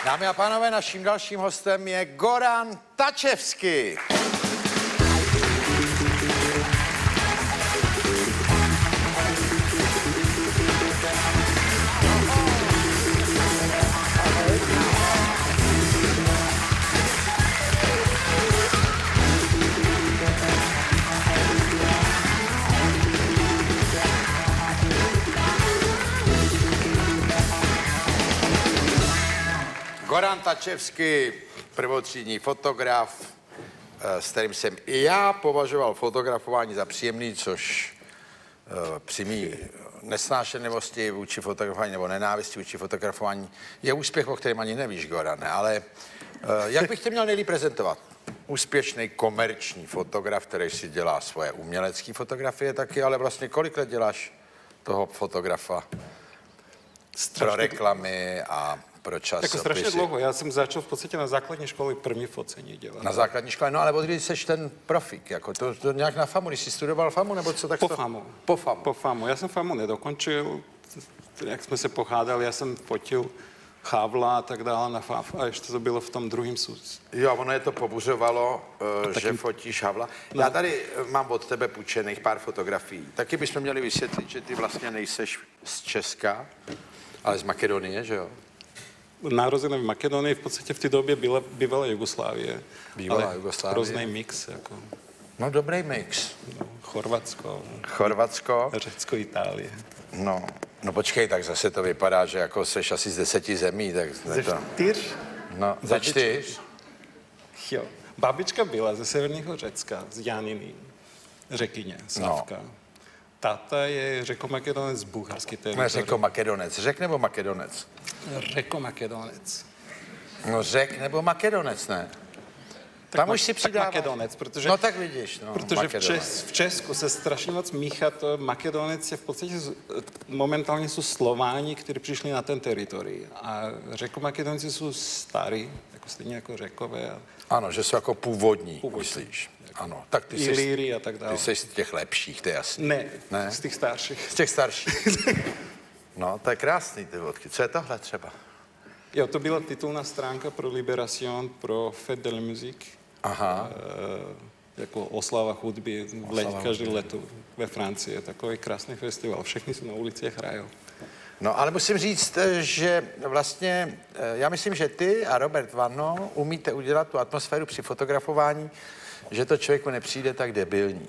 Dámy a pánové, naším dalším hostem je Goran Tačevský. Goran Tačevský, prvotřídní fotograf, s kterým jsem i já považoval fotografování za příjemný, což při mý nesnášenlivosti vůči fotografování nebo nenávisti vůči fotografování je úspěch, o kterém ani nevíš, Gorane, ale jak bych tě měl nejlíp prezentovat? Úspěšný komerční fotograf, který si dělá svoje umělecké fotografie taky, ale vlastně kolik let děláš toho fotografa pro reklamy a pro časopisy? Jako strašně dlouho. Já jsem začal v podstatě na základní škole první focení dělat. Na základní škole, no ale od kdy jsi ten profík, jako to nějak na FAMu, když jsi studoval FAMu, nebo co tak? Po FAMu. Po FAMu. Po FAMu. Já jsem FAMu nedokončil, jak jsme se pohádali, já jsem fotil Havla a tak dále na FAF a ještě to bylo v tom druhém SUS. Jo, ono je to pobuřovalo, že fotíš Havla. No. Já tady mám od tebe půjčených pár fotografií. Taky bychom měli vysvětlit, že ty vlastně nejseš z Česka, ale z Makedonie, že jo? Narozený v Makedonii, v podstatě v té době bývala Jugoslávie. Bývala Jugoslávie. Hrozný mix. Jako, no dobrý mix. No, Chorvatsko. Řecko, Itálie. No počkej, tak zase to vypadá, že jako seš asi z 10 zemí, tak... Ze 4? No, ze 4? Jo. Babička byla ze severního Řecka, z Janiny, Řekyně, Slavka. No. Táta je Řekomakedonec z bulharské teritorie. Řekomakedonec. Řek nebo Makedonec? Řekomakedonec. No Řek nebo Makedonec, ne? Tam už si přidáváš. Makedonec, protože... No tak vidíš, no. Protože v Česku se strašně moc míchá to. Makedonec je v podstatě momentálně jsou Slováni, kteří přišli na ten teritorii. A Řekomakedonci jsou starí, jako stejně jako Řekové. Ano, že jsou jako původní. Myslíš. Ano, tak ty Ilíry a tak dále. Ty jsi z těch lepších, to je jasný. Ne, z těch starších. Z těch starších. No, to je krásný, ty vodky. Co je tohle třeba? Jo, to byla titulná stránka pro Libération, pro Fête de la Musique. Aha. Jako oslava hudby každé leto ve Francii. Je takový krásný festival. Všichni se na ulicích hrajou. No, ale musím říct, že vlastně, já myslím, že ty a Robert Vano umíte udělat tu atmosféru při fotografování, že to člověku nepřijde tak debilní.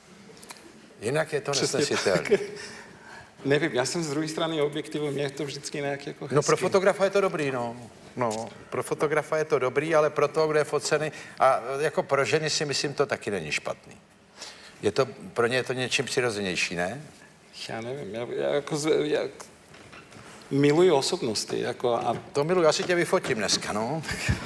Jinak je to nesnesitelné. Nevím, já jsem z druhé strany objektivu, mě je to vždycky nějak jako hezky. No pro fotografa je to dobrý, no, pro fotografa je to dobrý, ale pro toho, kdo je focený, a jako pro ženy si myslím, to taky není špatný. Pro ně je to něčím přirozenější, ne? Já nevím, já miluji osobnosti, jako a... To miluji, já si tě vyfotím dneska, no.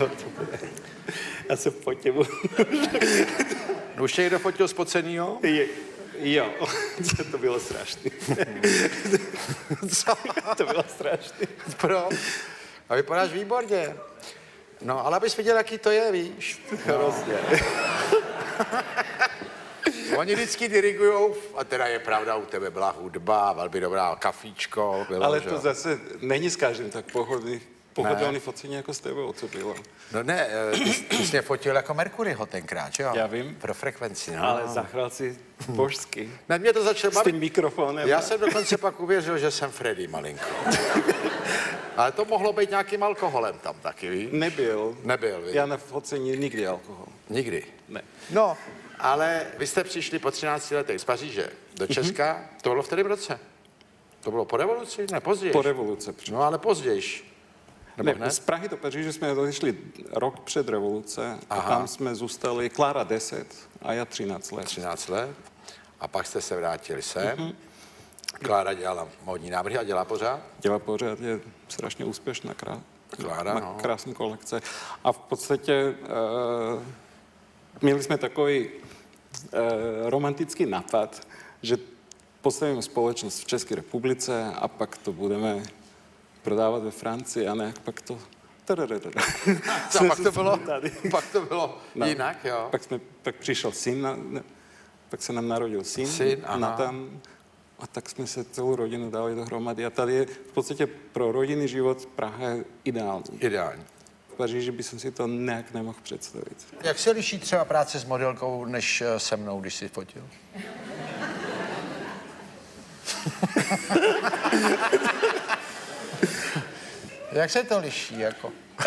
Já se fotím. No, už tě někdo fotil spocenýho? Jo, to bylo strašný. Co? To bylo strašný. Pro? A vypadáš výborně. No, ale abys viděl, jaký to je, víš? Hrozně. Oni vždycky dirigujou, a teda je pravda, u tebe byla hudba, velmi dobrá, kafíčko. Bylo, ale že? to zase není s každým tak pohodlný focení jako s tebou, co bylo. No ne, ty jsi mě fotil jako Mercuryho tenkrát, jo? Já vím. Pro frekvenci, no. Ale zahrál si božsky. Ne, mě to začalo bavit. S tím mikrofonem. Já jsem dokonce pak uvěřil, že jsem Freddy malinko. Ale to mohlo být nějakým alkoholem tam taky, víš? Nebyl. Víš? Já na focení nikdy alkohol. Nikdy? Ne. No, ale vy jste přišli po 13 letech z Paříže do Česka. To bylo v kterém roce? To bylo po revoluci? Ne, později. Po revoluci. No, ale později. Ne, z Prahy do Paříže jsme odešli rok před revoluce. A tam jsme zůstali Klára 10 a já 13 let. 13 let. A pak jste se vrátili sem. Klára dělala módní návrhy a dělá pořád? Dělá pořád, je strašně úspěšná. Klára, no. Krásné kolekce. A v podstatě měli jsme takový romantický nápad, že postavíme společnost v České republice a pak to budeme prodávat ve Francii a ne, pak to... Pak to bylo jinak, jo. Pak přišel syn, pak se nám narodil syn Nathan A tak jsme se celou rodinu dali dohromady. A tady je v podstatě pro rodinný život Praha je ideální. Ideální. V Paříži by jsem si to nějak nemohl představit. Jak se liší třeba práce s modelkou než se mnou, když jsi fotil? Jak se to liší, jako?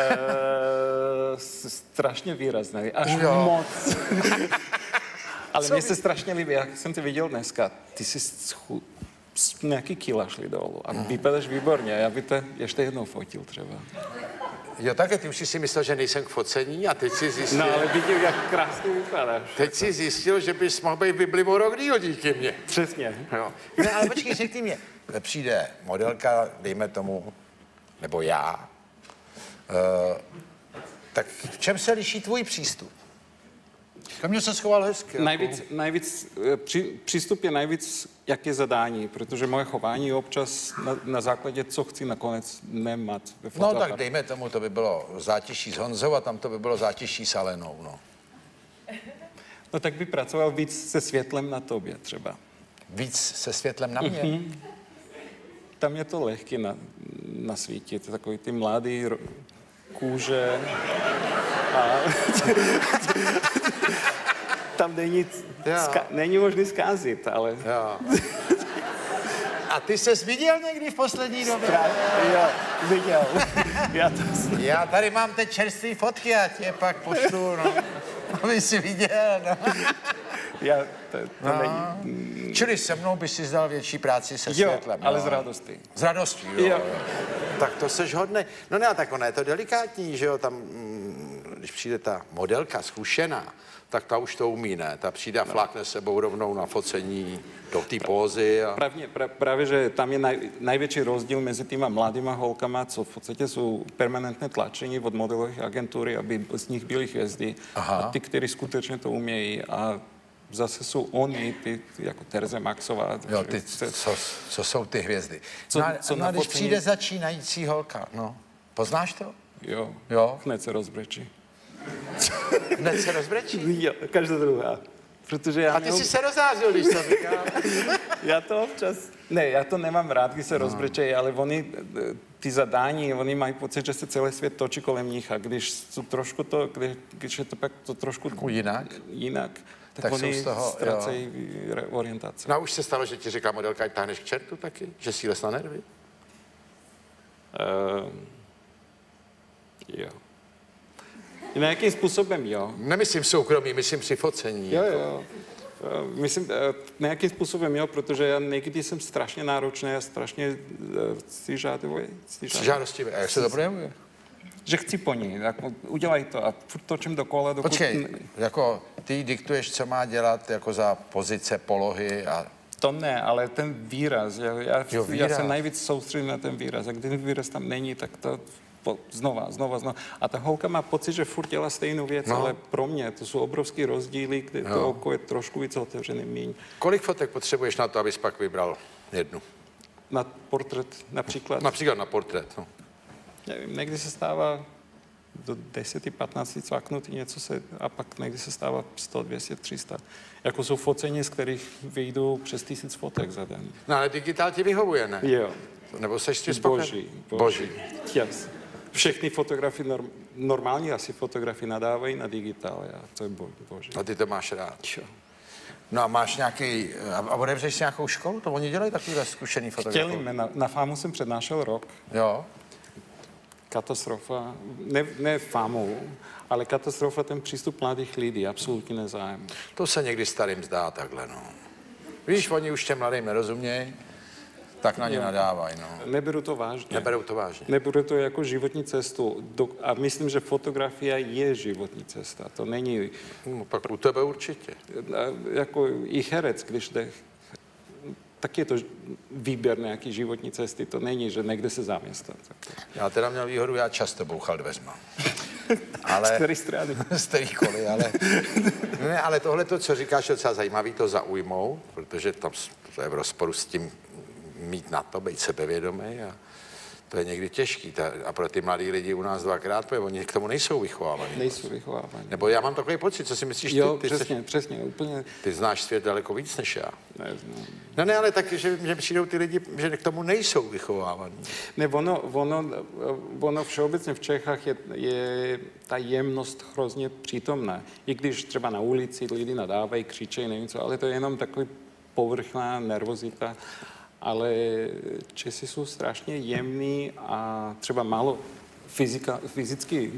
Strašně výrazné, až Jo. moc. Ale mně se strašně líbí, jak jsem tě viděl dneska, ty jsi nějaký kila šli dolů a vypadáš výborně. Já bych to ještě jednou fotil třeba. Jo, také ty už jsi si myslel, že nejsem k focení a teď si zjistil... No ale vidím, jak krásně vypadáš. Teď si zjistil, že bys mohl být v Bibli o rok díl díky mně. Přesně. Jo. Ne, ale počkej, řekni mě. Přijde modelka, dejme tomu, nebo já. Tak v čem se liší tvůj přístup? Ke mně se schoval hezky. Přístup je nejvíc, jak je zadání, protože moje chování je občas na základě, co chci nakonec nemat ve No fotoaparátu. tak dejme tomu, to by bylo zátiší s Honzou a tam to by bylo zátiší s Alenou, no. No tak by pracoval víc se světlem na tobě třeba. Víc se světlem na mě? Tam je to lehké nasvítit, takový ty mladý kůže a tam není možný zkázit, ale... Jo. A ty ses viděl někdy v poslední době? Jo, viděl. Já tady mám teď čerstvé fotky a tě pak pošlu, no. Aby si viděl, no. To není... Čili se mnou by si zdal větší práci se světlem. Ale z radostí. Z radostí, jo. Tak to seš hodnej. No ne, tak ono je to delikátní, že jo, tam, když přijde ta modelka zkušená, tak ta už to umí, ne? Ta přijde a flákne sebou rovnou na focení do té pózy. A... Právě, že tam je největší rozdíl mezi těma mladýma holkama, co v podstatě jsou permanentně tlačení od modelových agentury, aby z nich byly hvězdy. Aha. A ty, kteří skutečně to umějí a zase jsou oni, ty jako Terze Maxová. Jo, ty, co jsou ty hvězdy. No, když přijde začínající holka, no, poznáš to? Jo. Hned se rozbrečí. Hned se rozbrečí? Jo, každá druhá. Protože a ty jsi se rozářil, když to říkám. Já to občas... Ne, já to nemám rád, když se rozbrečejí, ale oni, ty zadání, oni mají pocit, že se celý svět točí kolem nich a když je to pak to trošku jinak, tak oni ztracejí orientaci. No a už se stalo, že ti řekla modelka, ať táhneš k čertu taky? Že si les na nervy? Jo. Nějakým způsobem, jo. Nemyslím soukromí, myslím při focení. Jo. Myslím, nějakým způsobem, jo, protože já někdy jsem strašně náročný a strašně žádostivý. A jak se to projevuje? Že chci po ní, jako udělej to a furt točím dokola. Počkej, jako ty diktuješ, co má dělat jako za pozice, polohy a... To ne, ale ten výraz, já se nejvíc soustředím na ten výraz a když ten výraz tam není, tak to znova. A ta holka má pocit, že furt dělá stejnou věc, ale pro mě to jsou obrovský rozdíly, kde to oko je trošku víc otevřený míň. Kolik fotek potřebuješ na to, abys pak vybral jednu? Na portrét například? Například na portrét, no. Nevím, někdy se stává do 10-15 cvaknutý něco a pak někdy se stává 100, 200, 300. Jako jsou focení, z kterých vyjdou přes 1000 fotek za den. No ale digitál ti vyhovuje, ne? Jo. Nebo seš ti spokojený? Boží. Yes. Všechny fotografie, normální asi fotografie nadávají na digitál, a to je boží. A ty to máš rád. Jo. No a máš nějaký, a odevřeš si nějakou školu? To oni dělají takovýhle zkušený fotografů. Chtěli, na FAMu jsem přednášel rok. Jo. Katastrofa, ne FAMu, ale katastrofa, ten přístup mladých lidí, absolutně nezájem. To se někdy starým zdá takhle, no. Víš, oni už těm mladým nerozumějí, tak na ně nadávají, no. Neberu to vážně. Neberou to vážně. Neberu to jako životní cestu. A myslím, že fotografie je životní cesta. To není... No, pak u tebe určitě. Jako i herec, když jde, tak je to výběr nějaký životní cesty. To není, že někde se zaměstnat. Já teda měl výhodu, já často bouchal dveřma. Ale, z který strany? Z kterýkoliv, ale... Ne, ale tohle, co říkáš, je docela zajímavý to zaujmout, protože tam to je v rozporu s tím mít na to, být sebevědomý. To je někdy těžký. A pro ty mladí lidi u nás dvakrát, protože oni k tomu nejsou vychovávaní. Nejsou vychovávaní. Nebo já mám takový pocit, co si myslíš ty? Jo, Ty přesně, úplně. Ty znáš svět daleko víc než já. Ne, Ne, ale taky, že přijdou ty lidi, že k tomu nejsou vychovávaní. Ne, ono všeobecně v Čechách je ta jemnost hrozně přítomná. I když třeba na ulici lidi nadávají, křičejí, nevím co, ale to je jenom takový povrchná nervozita. Ale Česi jsou strašně jemní a třeba málo fyzicky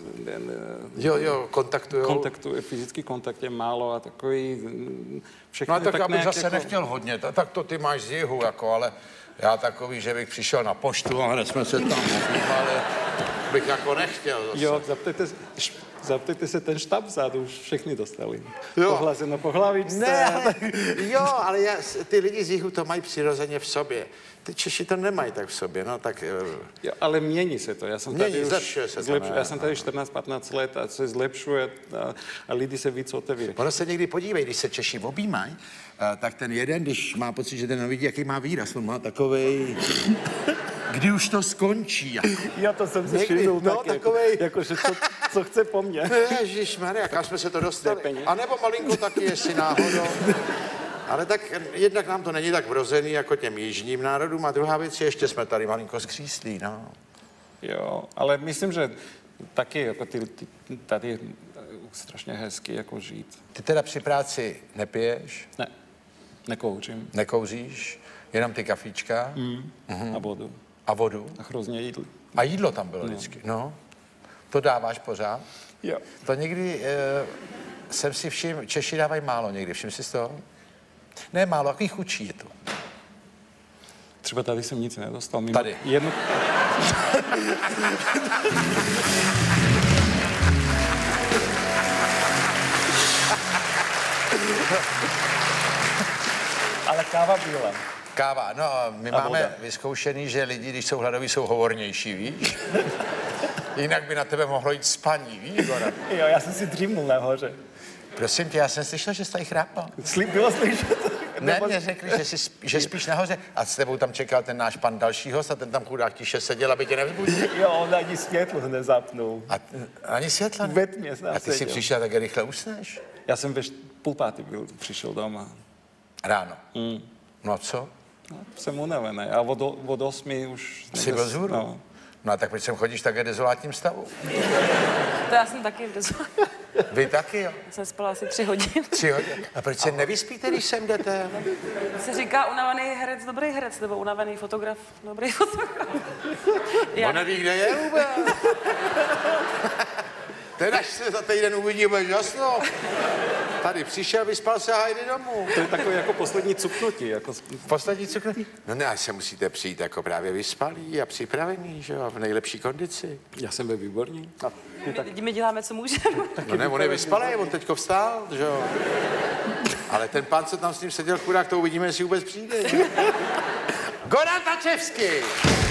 fyzický kontakt je málo a takový všechno. No tak já bych zase jako... nechtěl hodně, tak to ty máš z jihu, jako, ale já takový, že bych přišel na poštu a hned jsme se tam ale bych jako nechtěl zase. Jo, zaptejte se ten štáb vzadu, už všechny dostali. Pohlazeno po hlavičce. Ne, jo, ale ty lidi z jihu to mají přirozeně v sobě. Ty Češi to nemají tak v sobě, no tak... Jo, ale mění se to. Já jsem tady já jsem tady 14-15 let a se zlepšuje a lidi se víc otevírají. Ono se někdy podívej, když se Češi objímají, tak ten jeden, když má pocit, že ten vidí, jaký má výraz, on má takovej... Kdy už to skončí? Já to jsem si všiml taky, takovej... jakože co chce po mně. Ježišmarja, kam jsme se to dostali? A nebo malinko taky, jestli náhodou. Ale tak jednak nám to není tak vrozený jako těm jižním národům a druhá věc je, ještě jsme tady malinko skříslí, no. Jo, ale myslím, že taky jako tady je strašně hezky jako žít. Ty teda při práci nepiješ? Ne, nekouřím. Nekouříš? Jenom ty kafíčka? A vodu. A vodu? A hrozně jídlo. A jídlo tam bylo vždycky, no. To dáváš pořád? Jo. To někdy jsem si všiml, Češi dávají málo někdy, všim si z toho? Ne málo, jaký chučí je to. Třeba tady jsem nic nedostal. Tady. Ale káva byla. Káva, no my máme vyzkoušený, že lidi, když jsou hladoví, jsou hovornější, víš? Jinak by na tebe mohlo jít spaní, víš, Goran? Jo, já jsem si dřímnul nahoře. Prosím tě, já jsem slyšel, že jsi tady chrápal. Bylo slyšet? Ne, mě řekli, že spíš nahoře a s tebou tam čekal ten náš pan další host a ten tam chudák tiše seděl, aby tě nevzbudil. Jo, on ani světlo nezapnul. A ani světla? Ve tmě jsem A ty jsi přišel, tak rychle usneš? Já jsem ve 4:30 přišel doma. Ráno? No a co? No, jsem unavený a od 8 už... Jsi byl vzhůru? No a tak proč sem chodíš tak dezolátním stavu? To já jsem taky v dezolátním. Vy taky, jo? Jsem spala asi 3 hodiny. 3 hodiny? A proč se nevyspíte, když sem jdete? Se říká unavený herec, dobrý herec, nebo unavený fotograf, dobrý fotograf. On neví, kde je vůbec. Ten až se za týden uvidí, bude jasno. Tady přišel, vyspal se a jde domů. To je takové jako poslední cuknutí. Jako... Poslední cuknutí? No ne, až se musíte přijít jako právě vyspalý a připravený, že jo, v nejlepší kondici. Já jsem ve výborní. My děláme, co můžeme. No ne, on je vyspalý, on teďko vstál, že jo. Ale ten pán, co tam s ním seděl, chudák, to uvidíme, jestli vůbec přijde. Goran Tačevský!